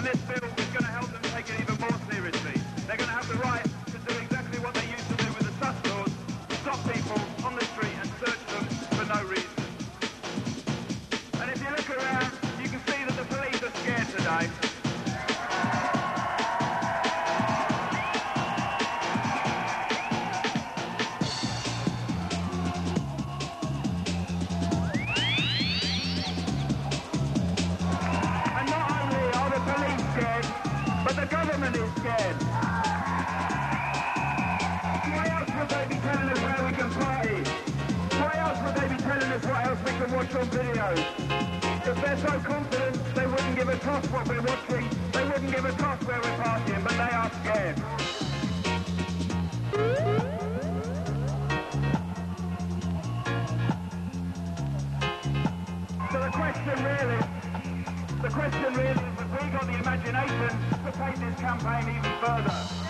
And this bill is going to help them take it even more seriously. They're going to have the right to do exactly what they used to do with the sus laws, stop people on the street and search them for no reason. And if you look around, you can see that the police are scared today. But the government is scared. Why else would they be telling us how we can party? Why else would they be telling us what else we can watch on videos? If they're so confident, they wouldn't give a toss what we're watching. They wouldn't give a toss where we're partying, but they are scared. So the question really is, if we've got the imagination to take this campaign even further.